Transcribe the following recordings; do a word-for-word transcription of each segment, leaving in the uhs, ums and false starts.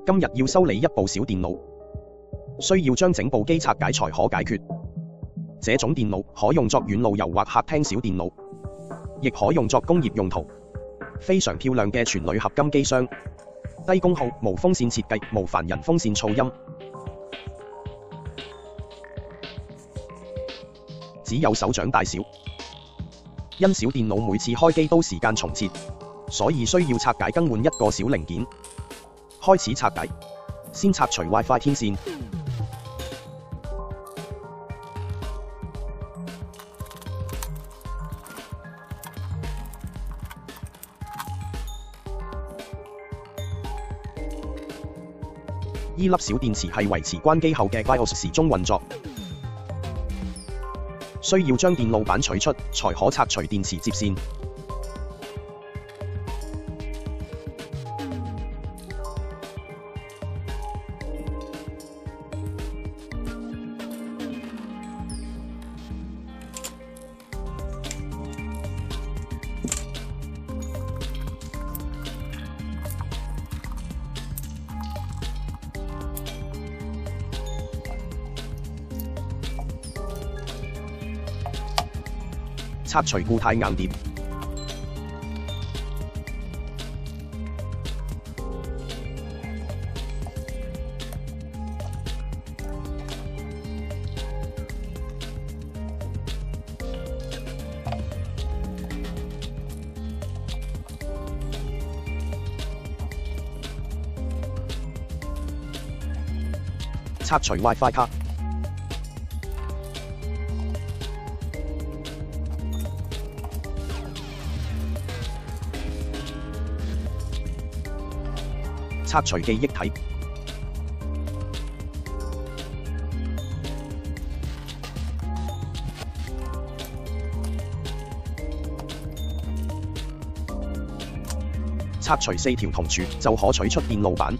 今日要修理一部小電腦，需要將整部機拆解才可解決。這種電腦可用作遠路遊或客廳小電腦，亦可用作工業用途。非常漂亮嘅全鋁合金機箱，低功耗無風扇設計，無煩人風扇噪音，只有手掌大小。因小電腦每次開機都時間重設，所以需要拆解更換一個小零件。開始拆解，先拆除 WiFi 天線。依粒小電池係維持關機後嘅 BIOS 時鐘運作，需要將電路板取出，才可拆除電池接線。拆除固態硬碟，拆除 WiFi 卡。拆除記憶體，拆除四條銅柱就可取出電路板。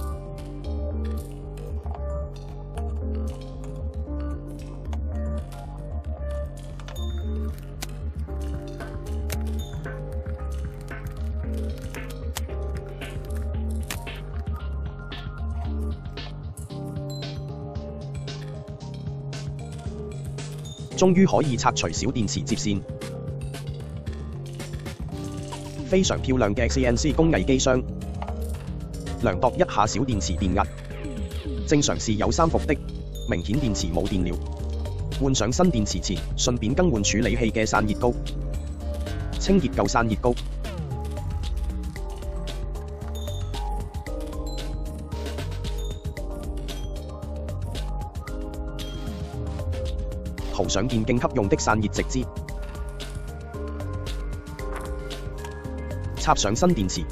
終於可以拆除小電池接線。非常漂亮嘅 C N C 工藝機箱，量度一下小電池電壓，正常是有三伏的，明顯電池冇電了。換上新電池前，順便更換處理器嘅散熱膏，清潔舊散熱膏。塗上電競級用的散熱直支，插上新電池，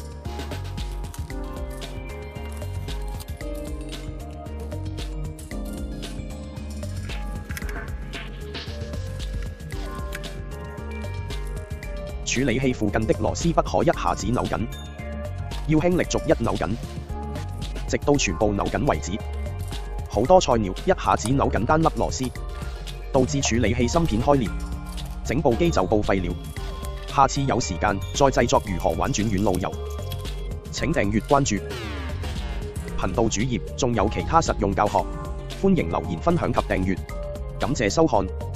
處理器附近的螺絲不可一下子扭緊，要輕力逐一扭緊，直到全部扭緊為止。好多菜鳥一下子扭緊單粒螺絲，導致處理器芯片開裂，整部機就報廢了。下次有時間再製作如何玩轉遠路由，請訂閱關注頻道主頁，仲有其他實用教學，歡迎留言分享及訂閱，感謝收看。